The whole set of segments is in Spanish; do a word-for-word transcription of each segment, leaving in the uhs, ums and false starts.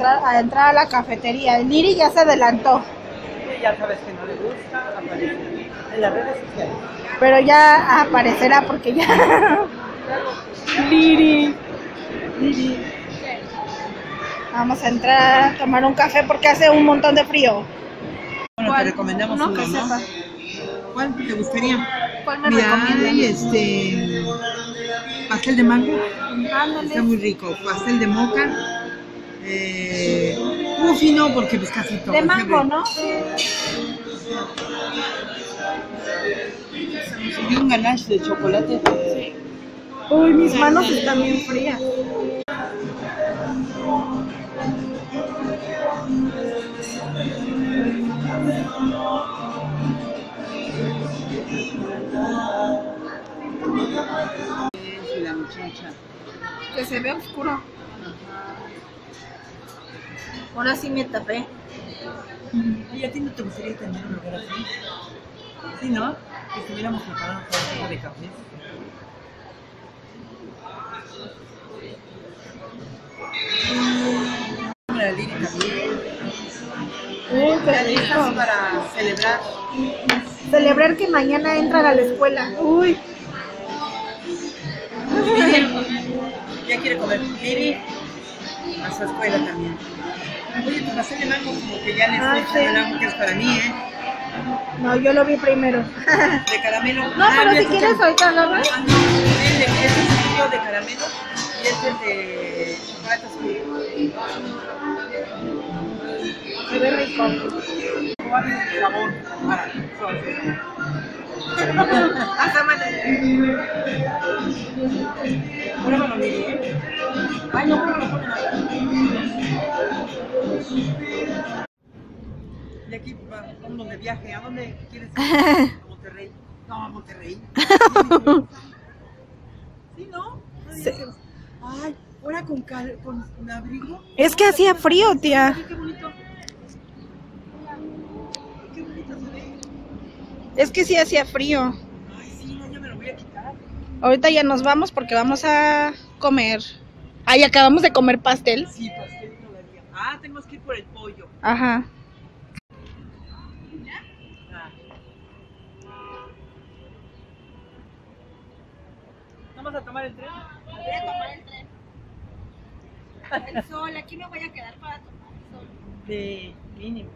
entrar, a entrar a la cafetería. El Liri ya se adelantó. Ya sabes que no le gusta aparecer en las redes sociales. Pero ya aparecerá porque ya... Liri. Liri. Vamos a entrar a tomar un café porque hace un montón de frío. Bueno, te recomendamos Uno uno, que ¿no? sepa. ¿Cuál te gustaría? ¿Cuál me Mira, recomiendas? hay este pastel de mango, Ándale. está muy rico. Pastel de moca, eh, muffin no, porque pues casi todo. De mango, ¿no? Y un ganache de chocolate. Sí. Uy, mis manos están bien frías. Y la muchacha. Que se ve oscuro. Ahora sí me tapé. ¿Y a ti no te gustaría tener un lugar así? Sí, ¿no? Que estuviéramos preparados para un poco de café. La Lili también. Uy, qué Ya listas rico. para celebrar. Celebrar que mañana entran a la escuela. Uy. Ya quiere comer. Lili a su escuela también. Oye, tu pastel de mango como que ya le Ah, estoy echando sí. el agua que es para mí, ¿eh? No, yo lo vi primero. De caramelo. No, Ah, pero ya si te quieres echando- ahorita lo ves. Ah, no, ese ese es el mío de caramelo y este es de chocolate oscuro. Se ve rico. ¿Cuál es el sabor? Para Ajá, mano. pruébalo, Lili, ¿eh? Ay, no, pruébalo, pruébalo. Y aquí va- vámonos de viaje. ¿A dónde quieres ir? A Monterrey. No, a Monterrey. Sí, ¿no? Sí. Ay, ahora con, cal, con, con abrigo. Es que hacía frío, tía. Ay, qué bonito. Qué bonito se ve. Es que sí hacía frío. Ay, sí, no, ya me lo voy a quitar. Ahorita ya nos vamos porque vamos a comer. Ay, acabamos de comer pastel. Sí, pastel todavía. Ah, tenemos que ir por el pollo. Ajá. Ah. ¿Vamos a tomar el tren? Voy a tomar el tren. El sol, aquí me voy a quedar para tomar el sol. De mínimo.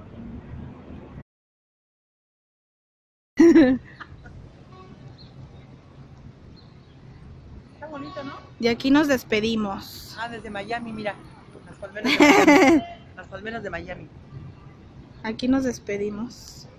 Está bonito, ¿no? Y aquí nos despedimos. Ah, desde Miami, mira. Las palmeras de Miami. Las palmeras de Miami. Aquí nos despedimos.